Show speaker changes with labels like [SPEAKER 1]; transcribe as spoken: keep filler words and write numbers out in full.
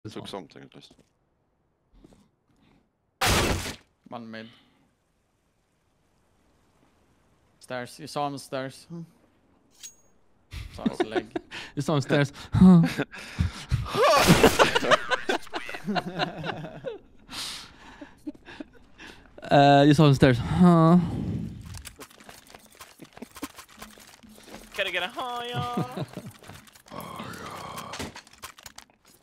[SPEAKER 1] Took something at least.
[SPEAKER 2] One mid. Stairs. You saw him stairs. Hmm. Saw his leg.
[SPEAKER 3] You saw him stairs. uh, you saw him stairs. Huh.
[SPEAKER 4] Can I get a higher?